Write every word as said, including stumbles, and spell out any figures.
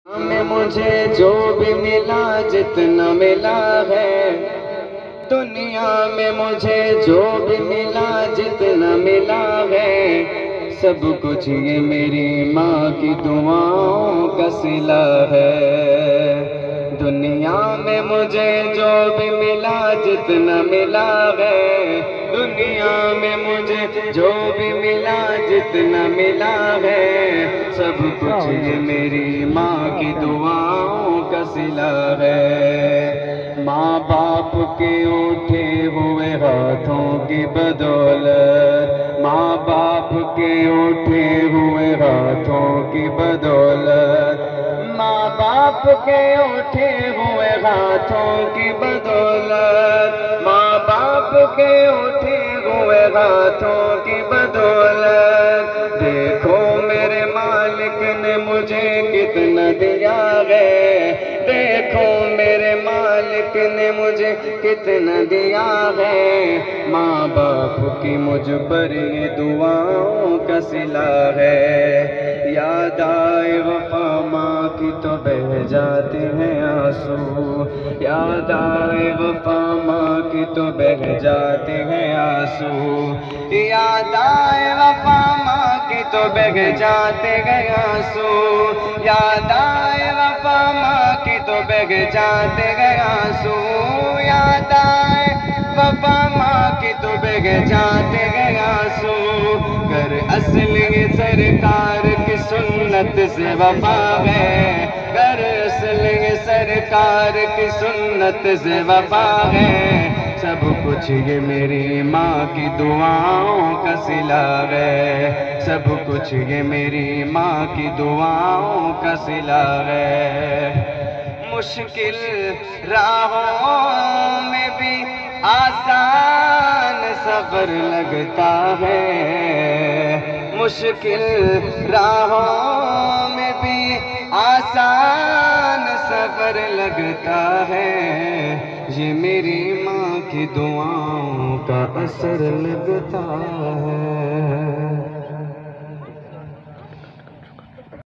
میں مجھے جو بھی ملا جتنا ملا ہے، دنیا میں مجھے جو بھی ملا جتنا ملا ہے، سب کچھ یہ میری ماں کی دعاؤں کا صلہ ہے۔ دنیا میں مجھے جو بھی ملا جتنا ملا ہے، دنیا میں مجھے جو بھی ملا جتنا ملا ہے، سب کچھ یہ میری ماں کی دعاؤں کا صلہ ہے۔ ماں باپ کے اٹھے ہوئے ہاتھوں کی بدولت، ماں باپ کے اٹھے ہوئے ہاتھوں کی بدولت، ماں باپ کے اٹھے ہوئے ہاتھوں کی بدولت، ماں باپ کے اٹھے ہوئے ہاتھوں کی بدولت، دیکھو میرے مالک نے مجھے کتنا دیا ہے، دیکھو میرے مالک نے مجھے کتنا دیا ہے، ماں باپ کی مجھ پر یہ دعاؤں کا صلہ ہے۔ یاد آئے وفا ماں کی تو بہہ جاتے ہیں آنسو، یاد آئے وفا ماں کی تو بہہ جاتے ہیں آنسو، یاد آئے وفا ماں کی تو بہہ جاتے ہیں آنسو، یاد آئے وفا ماں کی تو بہہ جاتے ہیں آنسو، یاد آئے وفا ماں کی تو بہہ جاتے ہیں آنسو، گر اصل یہ سرکار کی سنت سے وفا ہے، گر اصل یہ سرکار کی سنت سے وفا ہے، سب کچھ یہ میری ماں کی دعاؤں کا صلہ ہے، سب کچھ یہ میری ماں کی دعاؤں کا صلہ ہے۔ مشکل راہوں میں بھی آسان سفر لگتا ہے، مشکل راہوں میں بھی آسان سفر لگتا ہے، یہ میری ماں کی دعاؤں کا اثر لگتا ہے۔